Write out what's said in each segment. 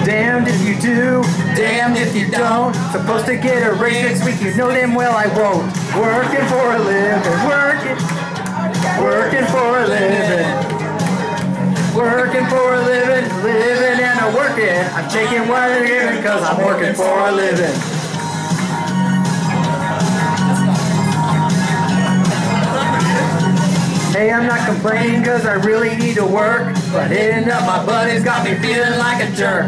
Damned if you do, damned if you don't. Supposed to get a raise next week, you know damn well I won't. Working for a living, working for a living. Working for a living, living and a working. I'm taking what I'm giving cause I'm working for a living. Hey, I'm not complaining cause I really need to work, but hitting up my buddies got me feeling like a jerk.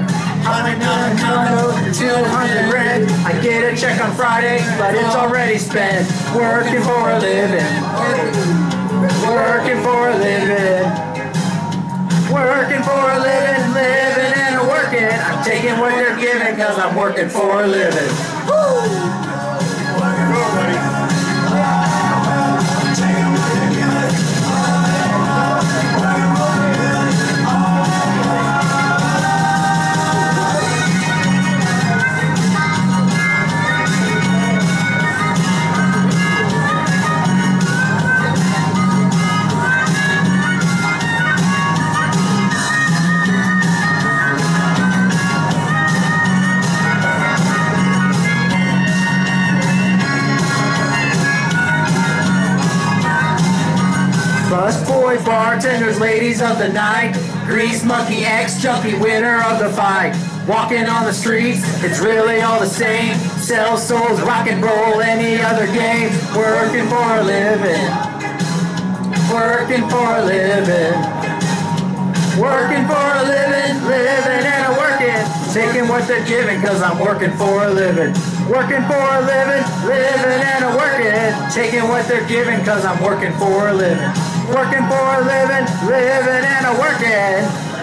200 rent, I get a check on Friday, but it's already spent. Working for a living, working for a living. Working for a living, living and a working. I'm taking what they're giving cause I'm working for a living. Woo! Busboy, bartenders, ladies of the night, grease monkey, ex-junkie, winner of the fight. Walking on the streets, it's really all the same. Sell souls, rock and roll, any other game. Working for a living, working for a living. Working for a living, living and a working. Taking what they're giving cause I'm working for a living. Working for a living, living and a working. Taking what they're giving cause I'm working for a living. Working for a living, living and a working.